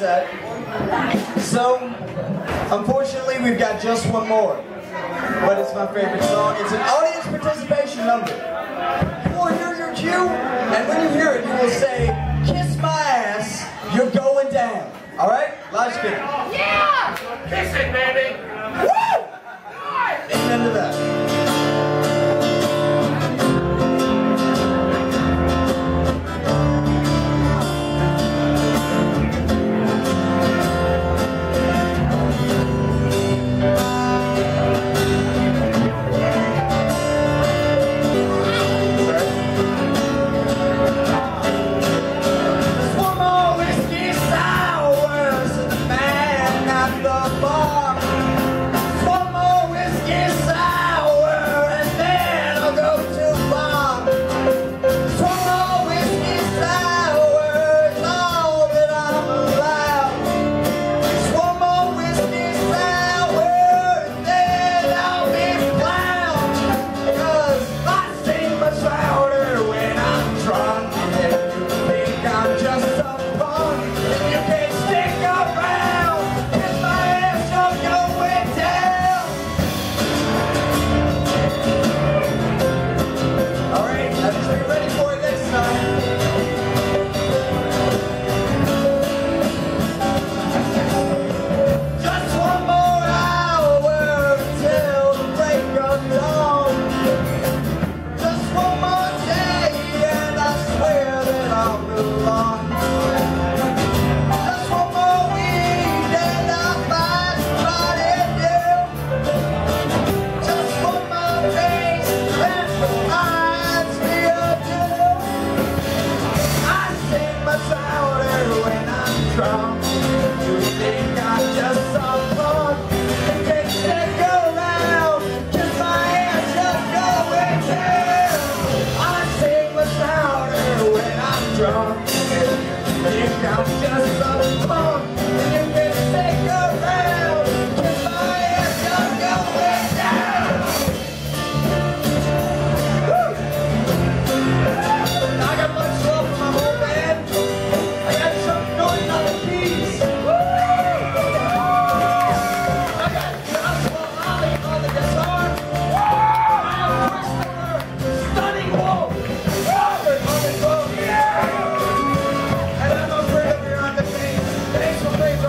set. So, unfortunately, we've got just one more. But it's my favorite song. It's an audience participation number. You will hear your cue, and when you hear it, you will say, "Kiss my ass, you're going down." All right? Live spin. Yeah! Kiss it, baby! Woo! Amen to that.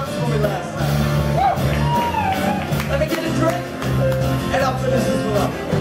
Let me get a drink, and I'll finish this one up.